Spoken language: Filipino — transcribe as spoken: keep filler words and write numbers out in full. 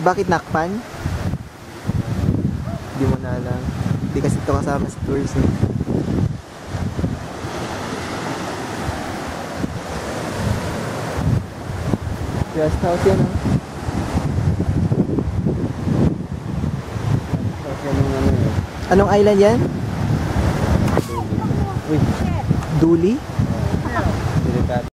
Bakit Nakpan? Hindi mo na alam. Hindi kasi ito kasama sa tours eh. Rest house yan oh. Anong island yan? Uy, Duli?